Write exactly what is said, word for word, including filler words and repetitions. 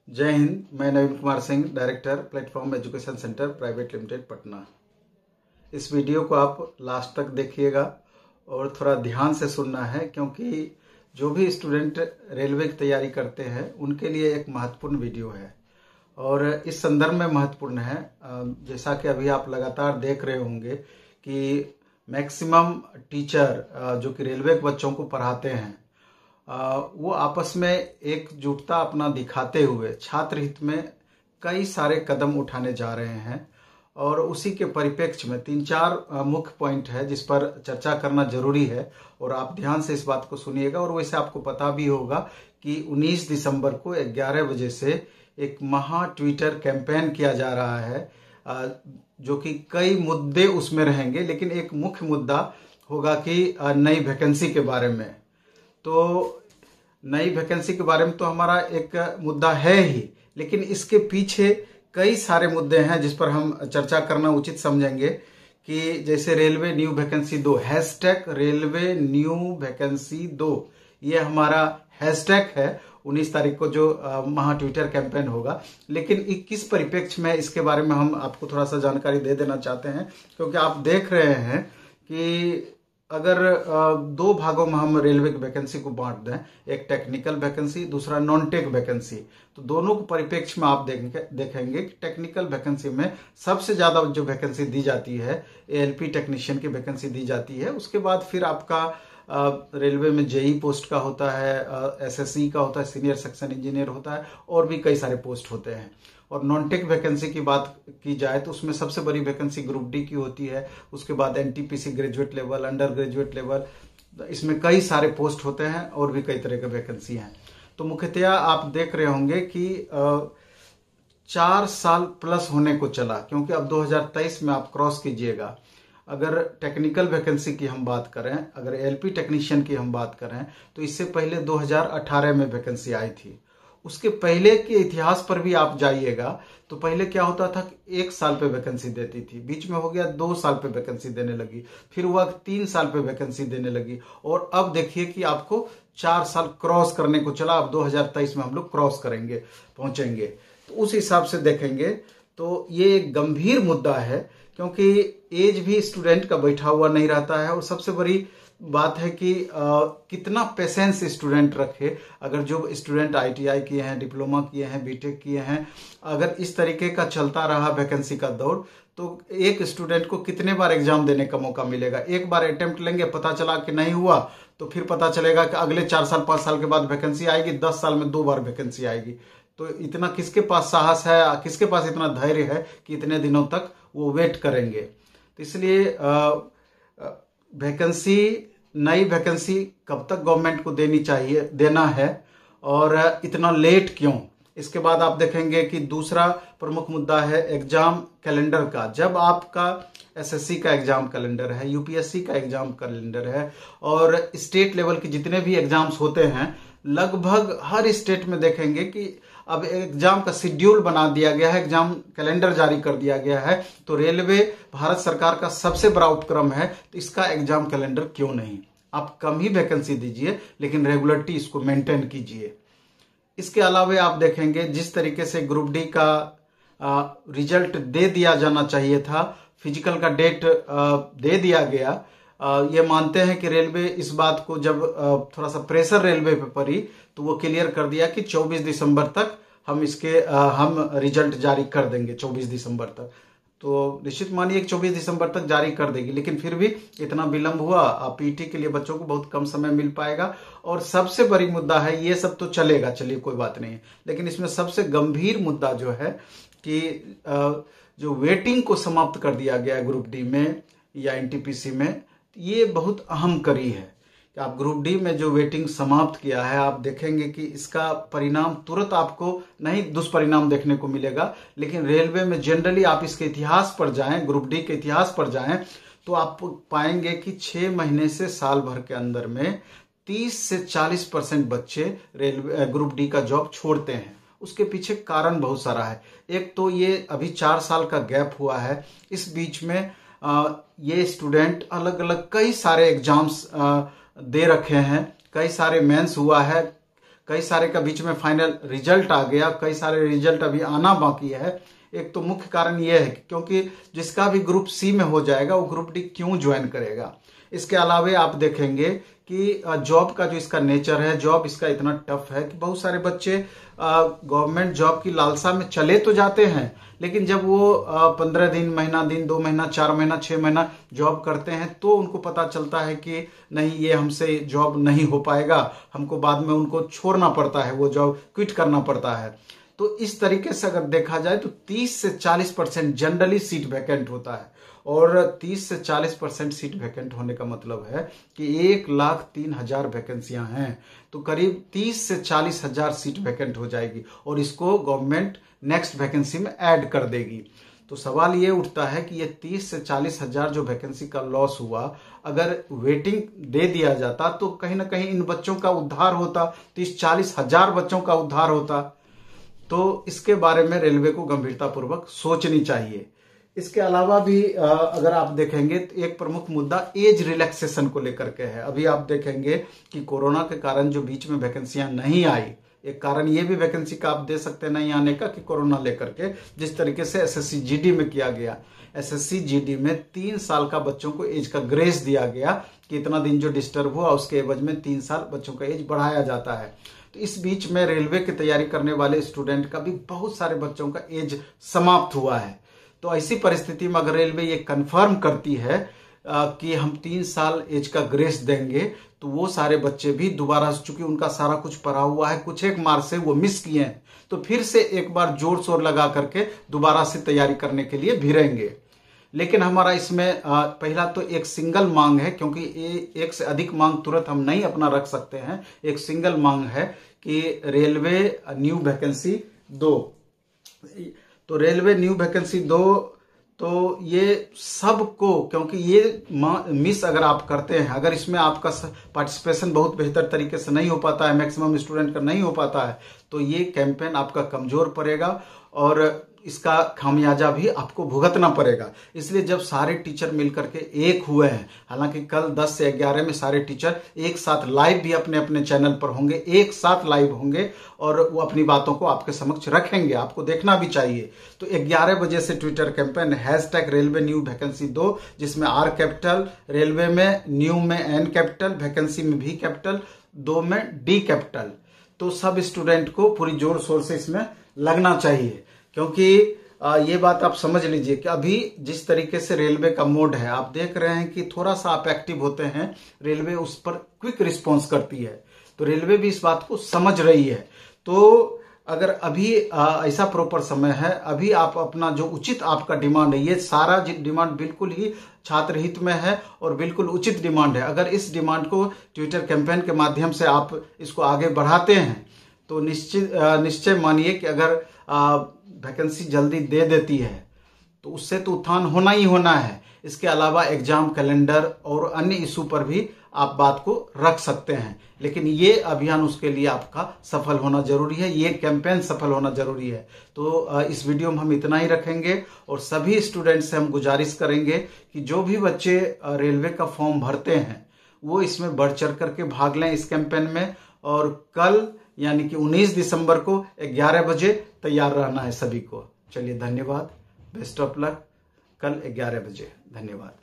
जय हिंद। मैं Naveen Kumar Singh, director platform education centre private limited Patna. इस वीडियो को आप लास्ट तक देखिएगा और थोड़ा ध्यान से सुनना है, क्योंकि जो भी स्टूडेंट रेलवे की तैयारी करते हैं उनके लिए एक महत्वपूर्ण वीडियो है और इस संदर्भ में महत्वपूर्ण है। जैसा कि अभी आप लगातार देख रहे होंगे कि मैक्सिमम टीचर जो कि रेलवे के बच्चों को पढ़ाते हैं वो आपस में एकजुटता अपना दिखाते हुए छात्र हित में कई सारे कदम उठाने जा रहे हैं और उसी के परिप्रेक्ष्य में तीन चार मुख्य पॉइंट है जिस पर चर्चा करना जरूरी है और आप ध्यान से इस बात को सुनिएगा। और वैसे आपको पता भी होगा कि उन्नीस दिसंबर को ग्यारह बजे से एक महा ट्विटर कैंपेन किया जा रहा है, जो कि कई मुद्दे उसमें रहेंगे, लेकिन एक मुख्य मुद्दा होगा कि नई वैकेंसी के बारे में। तो नई वैकेंसी के बारे में तो हमारा एक मुद्दा है ही, लेकिन इसके पीछे कई सारे मुद्दे हैं जिस पर हम चर्चा करना उचित समझेंगे। कि जैसे रेलवे न्यू वैकेंसी दो, हैशटैग रेलवे न्यू वैकेंसी दो, ये हमारा हैशटैग है। उन्नीस तारीख को जो महा ट्विटर कैंपेन होगा, लेकिन किस परिप्रेक्ष्य में इसके बारे में हम आपको थोड़ा सा जानकारी दे देना चाहते हैं, क्योंकि आप देख रहे हैं कि अगर दो भागों में हम रेलवे की वैकेंसी को बांट दें, एक टेक्निकल वैकेंसी, दूसरा नॉन टेक वैकेंसी, तो दोनों को परिप्रेक्ष्य में आप देखेंगे देखेंगे कि टेक्निकल वैकेंसी में सबसे ज्यादा जो वैकेंसी दी जाती है एएलपी टेक्नीशियन की वैकेंसी दी जाती है। उसके बाद फिर आपका रेलवे में जेई पोस्ट का होता है, एसएससी का होता है, सीनियर सेक्शन इंजीनियर होता है, और भी कई सारे पोस्ट होते हैं। और नॉन टेक वैकेंसी की बात की जाए तो उसमें सबसे बड़ी वैकेंसी ग्रुप डी की होती है। उसके बाद NTPC graduate level, under graduate level, इसमें कई सारे पोस्ट होते हैं और भी कई तरह के वैकेंसी हैं। तो मुख्यतया आप देख रहे होंगे कि चार साल प्लस होने को चला, क्योंकि अब दो हज़ार तेईस में आप क्रॉस कीजिएगा। अगर टेक्निकल वैकेंसी की हम बात करें, अगर एलपी टेक्नीशियन की हम बात करें, तो इससे पहले दो हज़ार अठारह में वैकेंसी आई थी। उसके पहले के इतिहास पर भी आप जाइएगा तो पहले क्या होता था कि एक साल पे वैकेंसी देती थी, बीच में हो गया दो साल पे वैकेंसी देने लगी, फिर हुआ तीन साल पे वैकेंसी देने लगी, और अब देखिए कि आपको चार साल क्रॉस करने को चला। अब दो हज़ार तेईस में हम लोग क्रॉस करेंगे, पहुंचेंगे। तो उस हिसाब से देखेंगे तो ये एक गंभीर मुद्दा है, क्योंकि एज भी स्टूडेंट का बैठा हुआ नहीं रहता है। और सबसे बड़ी बात है कि आ, कितना पेशेंस स्टूडेंट रखे। अगर जो स्टूडेंट आईटीआई किए हैं, डिप्लोमा किए हैं, बीटेक किए हैं, अगर इस तरीके का चलता रहा वैकेंसी का दौर, तो एक स्टूडेंट को कितने बार एग्जाम देने का मौका मिलेगा। एक बार अटेम्प्ट लेंगे, पता चला कि नहीं हुआ, तो फिर पता चलेगा कि अगले चार साल पांच साल के बाद वैकेंसी आएगी, दस साल में दो बार वैकेंसी आएगी। तो इतना किसके पास साहस है, किसके पास इतना धैर्य है कि इतने दिनों तक वो वेट करेंगे। तो इसलिए वैकेंसी, नई वैकेंसी कब तक गवर्नमेंट को देनी चाहिए, देना है, और इतना लेट क्यों। इसके बाद आप देखेंगे कि दूसरा प्रमुख मुद्दा है एग्जाम कैलेंडर का। जब आपका एसएससी का एग्जाम कैलेंडर है, यूपीएससी का एग्जाम कैलेंडर है, और स्टेट लेवल के जितने भी एग्जाम्स होते हैं, लगभग हर स्टेट में देखेंगे कि अब एग्जाम का शेड्यूल बना दिया गया है, एग्जाम कैलेंडर जारी कर दिया गया है। तो रेलवे भारत सरकार का सबसे बड़ा उपक्रम है, तो इसका एग्जाम कैलेंडर क्यों नहीं। आप कम ही वैकेंसी दीजिए, लेकिन रेगुलरिटी इसको मेंटेन कीजिए। इसके अलावा आप देखेंगे जिस तरीके से ग्रुप डी का आ, रिजल्ट दे दिया जाना चाहिए था, फिजिकल का डेट आ, दे दिया गया। आ, ये मानते हैं कि रेलवे इस बात को जब आ, थोड़ा सा प्रेशर रेलवे पे पड़ी तो वो क्लियर कर दिया कि चौबीस दिसंबर तक हम इसके आ, हम रिजल्ट जारी कर देंगे, चौबीस दिसंबर तक। तो निश्चित मानिए कि चौबीस दिसंबर तक जारी कर देगी, लेकिन फिर भी इतना विलंब हुआ, पीटी के लिए बच्चों को बहुत कम समय मिल पाएगा। और सबसे बड़ी मुद्दा है, ये सब तो चलेगा, चलिए कोई बात नहीं, लेकिन इसमें सबसे गंभीर मुद्दा जो है कि जो वेटिंग को समाप्त कर दिया गया है ग्रुप डी में या एनटीपीसी में, ये बहुत अहम कड़ी है कि आप ग्रुप डी में जो वेटिंग समाप्त किया है, आप देखेंगे कि इसका परिणाम तुरंत आपको नहीं दुष्परिणाम देखने को मिलेगा, लेकिन रेलवे में जनरली आप इसके इतिहास पर जाएं, ग्रुप डी के इतिहास पर जाएं, तो आप पाएंगे कि छह महीने से साल भर के अंदर में तीस से चालीस परसेंट बच्चे रेलवे ग्रुप डी का जॉब छोड़ते हैं। उसके पीछे कारण बहुत सारा है। एक तो ये अभी चार साल का गैप हुआ है, इस बीच में आ, ये स्टूडेंट अलग अलग कई सारे एग्जाम्स दे रखे हैं, कई सारे मेंस हुआ है, कई सारे का बीच में फाइनल रिजल्ट आ गया, कई सारे रिजल्ट अभी आना बाकी है। एक तो मुख्य कारण यह है क्योंकि जिसका भी ग्रुप सी में हो जाएगा वो ग्रुप डी क्यों ज्वाइन करेगा। इसके अलावा आप देखेंगे कि जॉब का जो इसका नेचर है, जॉब इसका इतना टफ है कि बहुत सारे बच्चे गवर्नमेंट जॉब की लालसा में चले तो जाते हैं, लेकिन जब वो पंद्रह दिन, महीना दिन, दो महीना, चार महीना, छह महीना जॉब करते हैं तो उनको पता चलता है कि नहीं, ये हमसे जॉब नहीं हो पाएगा, हमको बाद में उनको छोड़ना पड़ता है, वो जॉब क्विट करना पड़ता है। तो इस तरीके से अगर देखा जाए तो तीस से चालीस परसेंट जनरली सीट वैकेंट होता है, और तीस से चालीस परसेंट सीट वैकेंट होने का मतलब है कि एक लाख तीन हजार वैकेंसियां हैं, तो करीब तीस से चालीस हजार सीट वैकेंट हो जाएगी और इसको गवर्नमेंट नेक्स्ट वैकेंसी में ऐड कर देगी। तो सवाल ये उठता है कि ये तीस से चालीस हजार जो वैकेंसी का लॉस हुआ, अगर वेटिंग दे दिया जाता तो कहीं ना कहीं इन बच्चों का उद्धार होता, तीस चालीस हजार बच्चों का उद्धार होता। तो इसके बारे में रेलवे को गंभीरतापूर्वक सोचनी चाहिए। इसके अलावा भी अगर आप देखेंगे तो एक प्रमुख मुद्दा एज रिलैक्सेशन को लेकर के है। अभी आप देखेंगे कि कोरोना के कारण जो बीच में वैकेंसियां नहीं आई, एक कारण ये भी वैकेंसी का आप दे सकते हैं नहीं आने का कि कोरोना लेकर के जिस तरीके से एसएससी जीडी में किया गया, एसएससी जीडी में तीन साल का बच्चों को एज का ग्रेस दिया गया कि इतना दिन जो डिस्टर्ब हुआ उसके एवज में तीन साल बच्चों का एज बढ़ाया जाता है। तो इस बीच में रेलवे की तैयारी करने वाले स्टूडेंट का भी बहुत सारे बच्चों का एज समाप्त हुआ है। तो ऐसी परिस्थिति में अगर रेलवे ये कंफर्म करती है कि हम तीन साल एज का ग्रेस देंगे, तो वो सारे बच्चे भी दोबारा, चूंकि उनका सारा कुछ पढ़ा हुआ है, कुछ एक मार्क्स से वो मिस किए हैं, तो फिर से एक बार जोर शोर लगा करके दोबारा से तैयारी करने के लिए भिड़ेंगे। लेकिन हमारा इसमें पहला तो एक सिंगल मांग है, क्योंकि एक से अधिक मांग तुरंत हम नहीं अपना रख सकते हैं। एक सिंगल मांग है कि रेलवे न्यू वैकेंसी दो। तो रेलवे न्यू वैकेंसी दो, तो ये सबको, क्योंकि ये मिस अगर आप करते हैं, अगर इसमें आपका पार्टिसिपेशन बहुत बेहतर तरीके से नहीं हो पाता है, मैक्सिमम स्टूडेंट का नहीं हो पाता है, तो ये कैंपेन आपका कमजोर पड़ेगा और इसका खामियाजा भी आपको भुगतना पड़ेगा। इसलिए जब सारे टीचर मिलकर के एक हुए हैं, हालांकि कल दस से ग्यारह में सारे टीचर एक साथ लाइव भी अपने अपने चैनल पर होंगे, एक साथ लाइव होंगे और वो अपनी बातों को आपके समक्ष रखेंगे, आपको देखना भी चाहिए। तो ग्यारह बजे से Twitter campaign hash tag railway new vacancy दो, जिसमें आर कैपिटल, रेलवे में न्यू में एन कैपिटल, वैकेंसी में भी कैपिटल, दो में डी कैपिटल। तो सब स्टूडेंट को पूरी जोर शोर से इसमें लगना चाहिए, क्योंकि ये बात आप समझ लीजिए कि अभी जिस तरीके से रेलवे का मोड है, आप देख रहे हैं कि थोड़ा सा आप एक्टिव होते हैं, रेलवे उस पर क्विक रिस्पॉन्स करती है। तो रेलवे भी इस बात को समझ रही है। तो अगर अभी ऐसा प्रॉपर समय है, अभी आप अपना जो उचित आपका डिमांड है, ये सारा डिमांड बिल्कुल ही छात्र हित में है और बिल्कुल उचित डिमांड है। अगर इस डिमांड को ट्विटर कैंपेन के माध्यम से आप इसको आगे बढ़ाते हैं तो निश्चित निश्चय मानिए कि अगर वैकेंसी जल्दी दे देती है तो उससे तो उत्थान होना ही होना है। इसके अलावा एग्जाम कैलेंडर और अन्य इशू पर भी आप बात को रख सकते हैं, लेकिन ये अभियान उसके लिए आपका सफल होना जरूरी है, ये कैंपेन सफल होना जरूरी है। तो इस वीडियो में हम इतना ही रखेंगे और सभी स्टूडेंट से हम गुजारिश करेंगे कि जो भी बच्चे रेलवे का फॉर्म भरते हैं वो इसमें बढ़ चढ़ करके भाग लें इस कैंपेन में, और कल यानी कि उन्नीस दिसंबर को ग्यारह बजे तैयार रहना है सभी को। चलिए धन्यवाद, बेस्ट ऑफ लक, कल ग्यारह बजे, धन्यवाद।